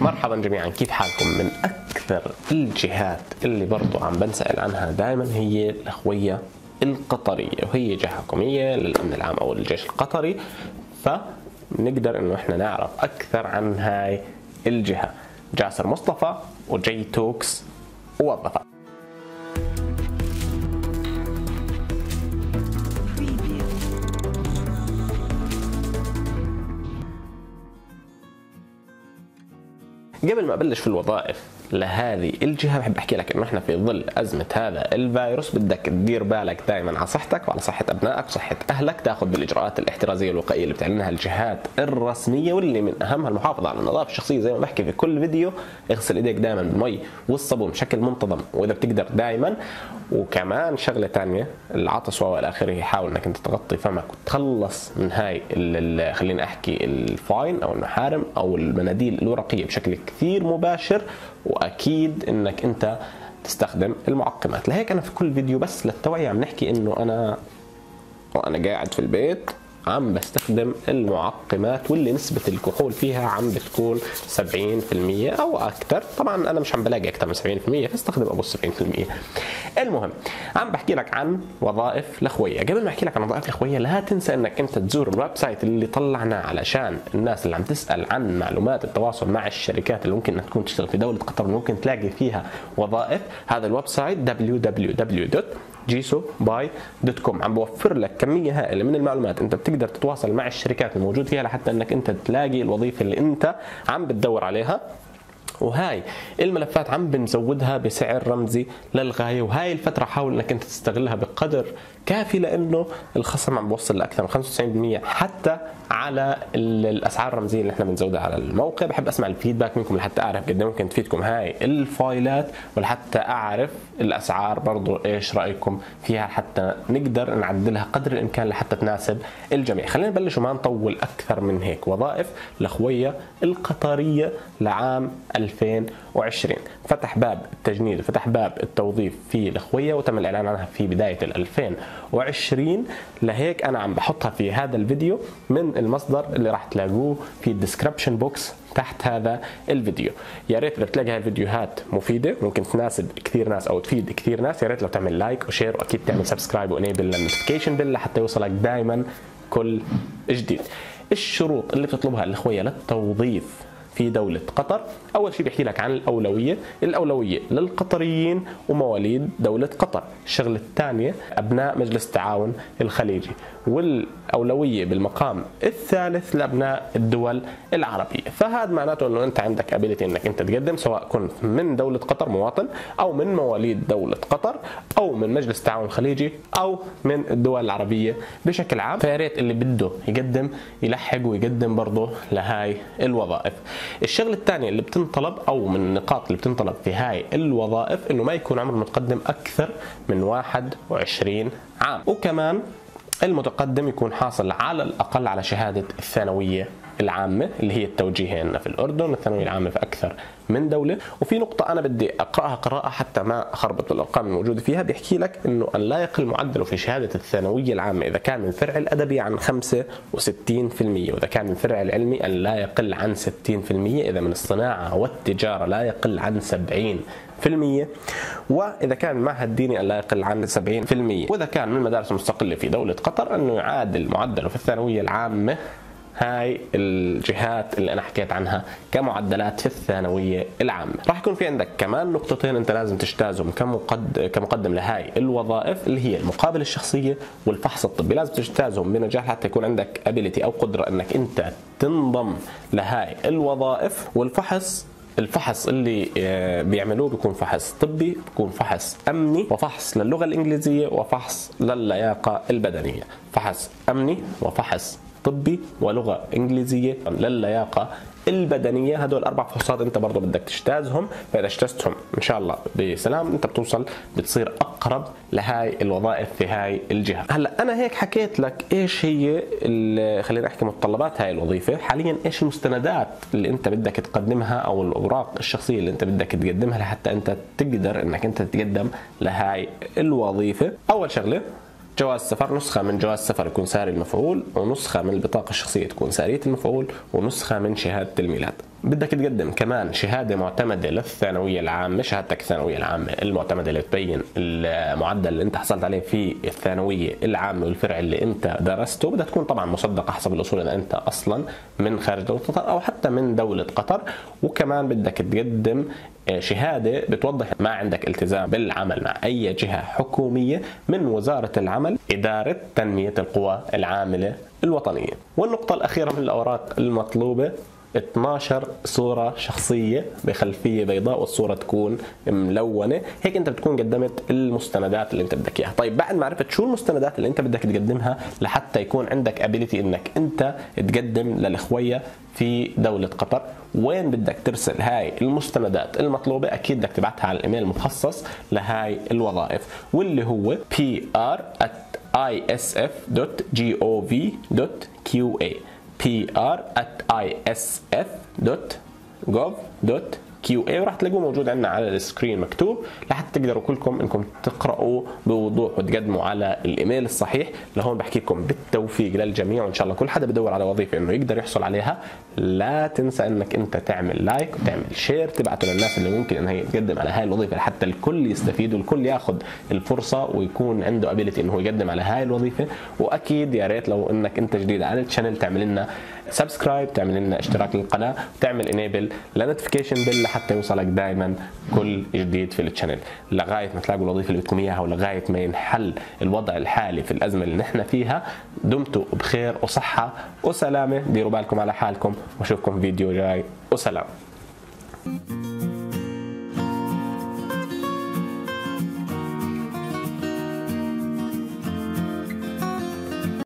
مرحبا جميعا، كيف حالكم؟ من اكثر الجهات اللي برضو عم بنسأل عنها دائما هي الاخوية القطرية، وهي جهة حكومية للامن العام او الجيش القطري، فنقدر انه احنا نعرف اكثر عن هاي الجهة. جاسر مصطفى وجي توكس وظفها. قبل ما ابلش في الوظائف لهذه الجهه بحب احكي لك انه احنا في ظل ازمه هذا الفيروس بدك تدير بالك دائما على صحتك وعلى صحه ابنائك وصحه اهلك، تاخذ بالاجراءات الاحترازيه الوقائيه اللي بتعلنها الجهات الرسميه، واللي من اهمها المحافظه على النظافه الشخصيه. زي ما بحكي في كل فيديو، اغسل ايديك دائما بالمي والصابون بشكل منتظم واذا بتقدر دائما. وكمان شغله ثانيه، العطس والى اخره، حاول انك انت تغطي فمك وتخلص من هاي خليني احكي الفاين او المحارم او المناديل الورقيه بشكل كثير مباشر، واكيد انك انت تستخدم المعقمات. لهيك انا في كل فيديو بس للتوعية عم نحكي انه انا قاعد في البيت عم بستخدم المعقمات واللي نسبة الكحول فيها عم بتكون 70% او اكثر. طبعا انا مش عم بلاقي اكثر من 70%، فاستخدم ابو 70%. المهم عم بحكي لك عن وظائف الاخوية. قبل ما احكي لك عن وظائف الاخوية، لا تنسى انك انت تزور الويب سايت اللي طلعناه علشان الناس اللي عم تسأل عن معلومات التواصل مع الشركات اللي ممكن انها تكون تشتغل في دولة قطر ممكن تلاقي فيها وظائف. هذا الويب سايت www.jisobay.com عم بوفر لك كمية هائلة من المعلومات انت بتقدر تتواصل مع الشركات الموجود فيها لحتى انك انت تلاقي الوظيفة اللي انت عم بتدور عليها. وهاي الملفات عم بنزودها بسعر رمزي للغاية، وهاي الفترة حاول انك انت تستغلها بقدر كافي لانه الخصم عم بوصل لاكثر من 95% حتى على الاسعار الرمزيه اللي احنا بنزودها على الموقع. بحب اسمع الفيدباك منكم لحتى اعرف قد ممكن تفيدكم هاي الفايلات، ولحتى اعرف الاسعار برضو ايش رايكم فيها حتى نقدر نعدلها قدر الامكان لحتى تناسب الجميع. خلينا نبلش وما نطول اكثر من هيك. وظائف الاخويه القطريه لعام 2020 فتح باب التجنيد وفتح باب التوظيف في الاخويه، وتم الاعلان عنها في بدايه 2020. لهيك انا عم بحطها في هذا الفيديو من المصدر اللي راح تلاقوه في الديسكربشن بوكس تحت هذا الفيديو. يا ريت اذا بتلاقي هاي الفيديوهات مفيده ممكن تناسب كثير ناس او تفيد كثير ناس، يا ريت لو تعمل لايك وشير، واكيد تعمل سبسكرايب وانيبل للنوتيفيكيشن بيل لحتى يوصلك دائما كل جديد. الشروط اللي بتطلبها الاخويه للتوظيف في دولة قطر، أول شيء بيحكي لك عن الأولوية للقطريين ومواليد دولة قطر. الشغلة الثانية أبناء مجلس التعاون الخليجي، والأولوية بالمقام الثالث لأبناء الدول العربية. فهذا معناته أنه أنت عندك ابيليتي أنك أنت تقدم، سواء كنت من دولة قطر مواطن أو من مواليد دولة قطر أو من مجلس التعاون الخليجي أو من الدول العربية بشكل عام. فيا ريت اللي بده يقدم يلحق ويقدم برضه لهاي الوظائف. الشغله الثانيه اللي بتنطلب او من النقاط اللي بتنطلب في هاي الوظائف انه ما يكون عمر المتقدم اكثر من 21 عام، وكمان المتقدم يكون حاصل على الاقل على شهاده الثانويه العامه اللي هي التوجيهيه عندنا في الاردن، الثانويه العامه في اكثر من دوله. وفي نقطه انا بدي اقراها قراءه حتى ما اخربط الارقام الموجوده فيها، بيحكي لك انه ان لا يقل معدله في شهاده الثانويه العامه اذا كان من الفرع الادبي عن 65%، واذا كان من الفرع العلمي ان لا يقل عن 60%، اذا من الصناعه والتجاره لا يقل عن 70%، واذا كان المعهد الديني ان لا يقل عن 70%، واذا كان من المدارس المستقله في دوله قطر انه يعادل معدله في الثانويه العامه. هاي الجهات اللي انا حكيت عنها كمعدلات في الثانويه العامه. راح يكون في عندك كمان نقطتين انت لازم تجتازهم كمقدم لهاي الوظائف، اللي هي المقابله الشخصيه والفحص الطبي. لازم تجتازهم بنجاح حتى يكون عندك ابيليتي او قدره انك انت تنضم لهاي الوظائف. الفحص اللي بيعملوه بيكون فحص طبي، بيكون فحص امني، وفحص للغه الانجليزيه، وفحص للياقه البدنيه. فحص امني وفحص طبي ولغه انجليزيه للياقه البدنيه. هدول اربع فحوصات انت برضه بدك تجتازهم، فاذا اجتزتهم ان شاء الله بسلام انت بتصير اقرب لهاي الوظائف في هاي الجهه. هلا انا هيك حكيت لك ايش هي خلينا نحكي متطلبات هاي الوظيفه. حاليا ايش المستندات اللي انت بدك تقدمها او الاوراق الشخصيه اللي انت بدك تقدمها لحتى انت تقدر انك انت تتقدم لهاي الوظيفه. اول شغله جواز سفر، نسخة من جواز سفر يكون ساري المفعول، ونسخة من البطاقة الشخصية تكون سارية المفعول، ونسخة من شهادة الميلاد. بدك تقدم كمان شهادة معتمدة للثانوية العامة، شهادتك الثانوية العامة المعتمدة اللي تبين المعدل اللي انت حصلت عليه في الثانوية العامة والفرع اللي انت درسته. بدها تكون طبعا مصدقة حسب الأصول إذا انت أصلا من خارج دولة قطر أو حتى من دولة قطر. وكمان بدك تقدم شهادة بتوضح ما عندك التزام بالعمل مع أي جهة حكومية من وزارة العمل، إدارة تنمية القوى العاملة الوطنية. والنقطة الأخيرة من الأوراق المطلوبة 12 صورة شخصية بخلفية بيضاء، والصورة تكون ملونة. هيك انت بتكون قدمت المستندات اللي انت بدك اياها. طيب بعد ما عرفت شو المستندات اللي انت بدك تقدمها لحتى يكون عندك ابيليتي انك انت تقدم للإخوية في دولة قطر، وين بدك ترسل هاي المستندات المطلوبة؟ اكيد بدك تبعتها على الايميل المخصص لهاي الوظائف، واللي هو pr@isf.gov.qa pr@isf.gov.qa، وراح تلاقوه موجود عندنا على السكرين مكتوب لحتى تقدروا كلكم انكم تقرأوا بوضوح وتقدموا على الايميل الصحيح. لهون بحكي لكم بالتوفيق للجميع، وان شاء الله كل حدا بدور على وظيفة انه يقدر يحصل عليها. لا تنسى انك انت تعمل لايك وتعمل شير، تبعته للناس اللي ممكن انها تقدم على هاي الوظيفة لحتى الكل يستفيد والكل ياخذ الفرصة ويكون عنده ابيليتي انه يقدم على هاي الوظيفة. واكيد يا ريت لو انك انت جديد على الشانل تعمل لنا سبسكرايب، تعمل لنا اشتراك للقناة، وتعمل انيبل لنوتيفيكيشن بيل لحتى يوصلك دائما كل جديد في الشانل، لغاية ما تلاقوا الوظيفة اللي بدكم اياها ولغاية ما ينحل الوضع الحالي في الأزمة اللي نحن فيها. دمتوا بخير وصحة وسلامة، ديروا بالكم على حالكم، واشوفكم في فيديو جاي، وسلام.